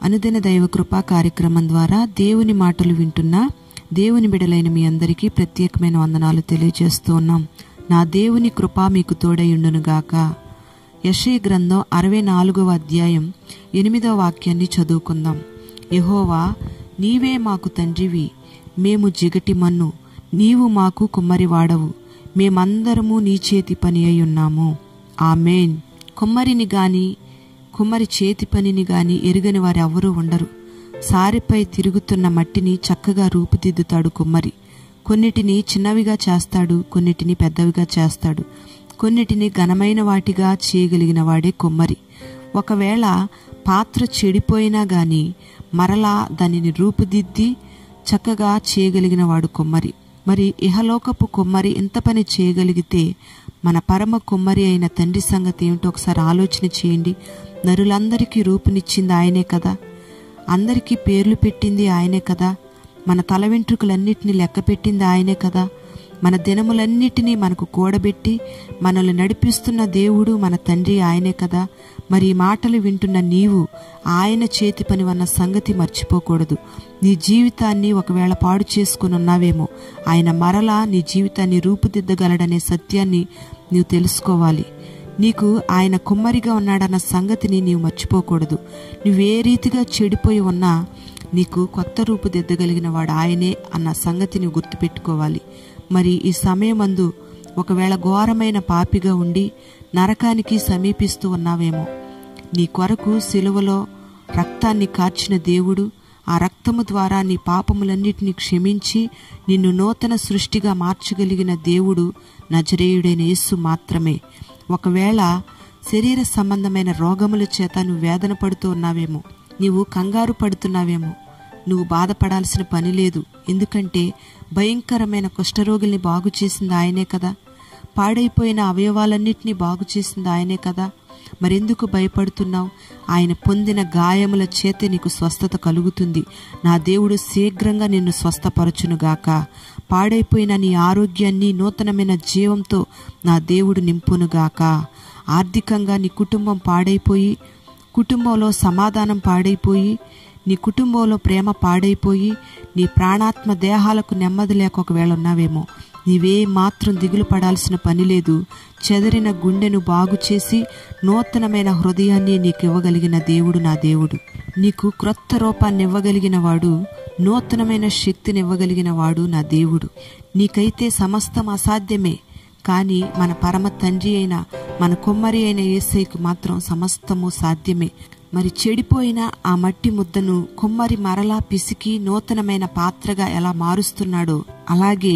అనుదిన దైవ కృపా కార్యక్రమం ద్వారా దేవుని మాటలు వింటున్న దేవుని బిడలైన మీ అందరికీ ప్రత్యేకమైన వందనాలు తెలియజేస్తూ ఉన్నాం. నా దేవుని కృప మీకు తోడైయుండునుగాక. యెషయా గ్రంథం 64వ అధ్యాయం 8వ వాక్యాన్ని చదువుకుందాం. యెహోవా, నీవే మాకు తండ్రివి, మేము జిగటి మన్ను, నీవు మాకు కుమ్మరివాడవు, మేమందరము నీ చేతి పని అయి ఉన్నాము. ఆమేన్. కుమ్మరిని గాని కుమ్మరి చేతి పనిని గాని ఎరుగని వారెవ్వరూ ఉండరు. సారెపై తిరుగుతున్న మట్టిని చక్కగా రూపుదిద్దుతాడు కుమ్మరి. కొన్నిటిని చిన్నవిగా చేస్తాడు, కొన్నిటిని పెద్దవిగా చేస్తాడు, కొన్నిటిని ఘనమైన వాటిగా చేయగలిగిన వాడే కుమ్మరి. ఒకవేళ పాత్ర చెడిపోయినా గాని మరలా దానిని రూపుదిద్ది చక్కగా చేయగలిగిన వాడు కుమ్మరి. మరి ఇహలోకపు కుమ్మరి ఇంత పని చేయగలిగితే మన పరమ కుమ్మరి అయిన తండ్రి సంగతి ఏమిటో ఒకసారి ఆలోచన చేయండి. నరులందరికీ రూపునిచ్చింది ఆయనే కదా, అందరికీ పేర్లు పెట్టింది ఆయనే కదా, మన తల వెంట్రుకలన్నిటినీ లెక్క పెట్టింది ఆయనే కదా, మన దినములన్నిటినీ మనకు కూడబెట్టి మనల్ని నడిపిస్తున్న దేవుడు మన తండ్రి ఆయనే కదా. మరి ఈ మాటలు వింటున్న నీవు ఆయన చేతి పని అన్న సంగతి మర్చిపోకూడదు. నీ జీవితాన్ని ఒకవేళ పాడు చేసుకుని ఉన్నావేమో, ఆయన మరలా నీ జీవితాన్ని రూపుదిద్దగలడనే సత్యాన్ని నీవు తెలుసుకోవాలి. నీకు ఆయన కుమ్మరిగా ఉన్నాడన్న సంగతిని నీవు మర్చిపోకూడదు. నువ్వే రీతిగా చెడిపోయి ఉన్నా నీకు కొత్త రూపుదిద్దగలిగిన వాడు ఆయనే అన్న సంగతి నువ్వు గుర్తుపెట్టుకోవాలి. మరి ఈ సమయమందు ఒకవేళ ఘోరమైన పాపిగా ఉండి నరకానికి సమీపిస్తూ ఉన్నావేమో, నీ కొరకు సిలువలో రక్తాన్ని కార్చిన దేవుడు ఆ రక్తము ద్వారా నీ పాపములన్నిటినీ క్షమించి నిన్ను నూతన సృష్టిగా మార్చగలిగిన దేవుడు నజరేయుడైన యేసు మాత్రమే. ఒకవేళ శరీర సంబంధమైన రోగముల చేత నువ్వు వేదన పడుతూ ఉన్నావేమో, నీవు కంగారు పడుతున్నావేమో, నువ్వు బాధపడాల్సిన పని లేదు. ఎందుకంటే భయంకరమైన కుష్ఠరోగుల్ని బాగు చేసింది ఆయనే కదా, పాడైపోయిన అవయవాలన్నిటినీ బాగు చేసింది ఆయనే కదా. మరెందుకు భయపడుతున్నావు? ఆయన పొందిన గాయముల చేతే నీకు స్వస్థత కలుగుతుంది. నా దేవుడు శీఘ్రంగా నిన్ను స్వస్థపరచునుగాక. పాడైపోయిన నీ ఆరోగ్యాన్ని నూతనమైన జీవంతో నా దేవుడు నింపునుగాక. ఆర్థికంగా నీ కుటుంబం పాడైపోయి, కుటుంబంలో సమాధానం పాడైపోయి, నీ కుటుంబంలో ప్రేమ పాడైపోయి, నీ ప్రాణాత్మ దేహాలకు నెమ్మది లేక ఒకవేళ ఉన్నావేమో, నీవే మాత్రం దిగులు పడాల్సిన పని లేదు. చెదరిన గుండెను బాగు చేసి నూతనమైన హృదయాన్ని నీకు ఇవ్వగలిగిన దేవుడు నా దేవుడు. నీకు క్రొత్త రూపాన్ని ఇవ్వగలిగిన వాడు, నూతనమైన శక్తిని ఇవ్వగలిగిన వాడు నా దేవుడు. నీకైతే సమస్తం అసాధ్యమే, కానీ మన పరమ తండ్రి అయిన మన కుమ్మరి అయిన యేసయ్యకు మాత్రం సమస్తము సాధ్యమే. మరి చెడిపోయిన ఆ మట్టి ముద్దను కుమ్మరి మరలా పిసికి నూతనమైన పాత్రగా ఎలా మారుస్తున్నాడో, అలాగే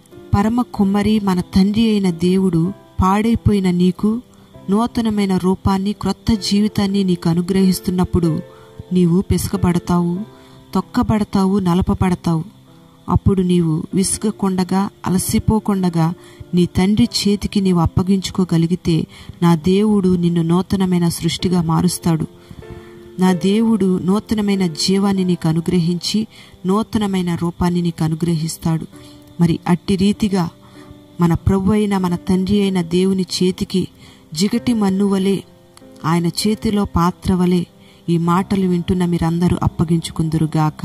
పరమ కుమ్మరి మన తండ్రి అయిన దేవుడు పాడైపోయిన నీకు నూతనమైన రూపాన్ని, క్రొత్త జీవితాన్ని నీకు అనుగ్రహిస్తున్నప్పుడు నీవు పిసకబడతావు, తొక్కబడతావు, నలపబడతావు. అప్పుడు నీవు విసుగకుండగా, అలసిపోకుండగా నీ తండ్రి చేతికి నీవు అప్పగించుకోగలిగితే నా దేవుడు నిన్ను నూతనమైన సృష్టిగా మారుస్తాడు. నా దేవుడు నూతనమైన జీవాన్ని నీకు అనుగ్రహించి నూతనమైన రూపాన్ని నీకు అనుగ్రహిస్తాడు. మరి అట్టి రీతిగా మన ప్రభు అయిన మన తండ్రి అయిన దేవుని చేతికి జిగటి మన్నువలే, ఆయన చేతిలో పాత్ర వలె ఈ మాటలు వింటున్న మీరందరూ అప్పగించుకుందురుగాక.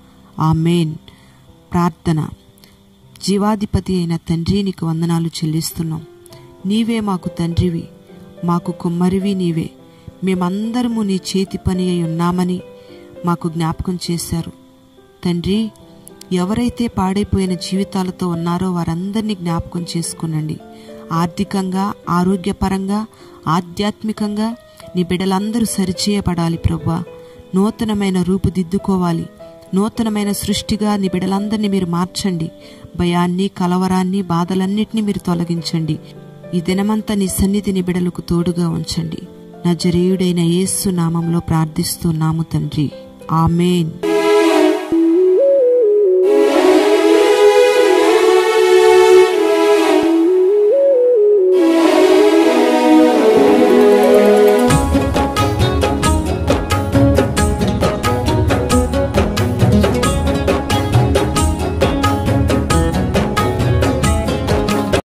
ఆమేన్. ప్రార్థన. జీవాధిపతి అయిన తండ్రి, నీకు వందనాలు చెల్లిస్తున్నాం. నీవే మాకు తండ్రివి, మాకు కుమ్మరివి నీవే. మేమందరము నీ చేతి పని అయి ఉన్నామని మాకు జ్ఞాపకం చేశారు తండ్రి. ఎవరైతే పాడైపోయిన జీవితాలతో ఉన్నారో వారందరినీ జ్ఞాపకం చేసుకునండి. ఆర్థికంగా, ఆరోగ్యపరంగా, ఆధ్యాత్మికంగా నీ బిడ్డలందరూ సరిచేయబడాలి ప్రభువా. నూతనమైన రూపుదిద్దుకోవాలి. నూతనమైన సృష్టిగా నీ బిడ్డలందరినీ మీరు మార్చండి. భయాన్ని, కలవరాన్ని, బాధలన్నిటినీ మీరు తొలగించండి. ఈ దినమంతా నీ సన్నిధిని బిడ్డలకు తోడుగా ఉంచండి. నజరేయుడైన యేసు నామంలో ప్రార్థిస్తున్నాము తండ్రి. ఆమేన్.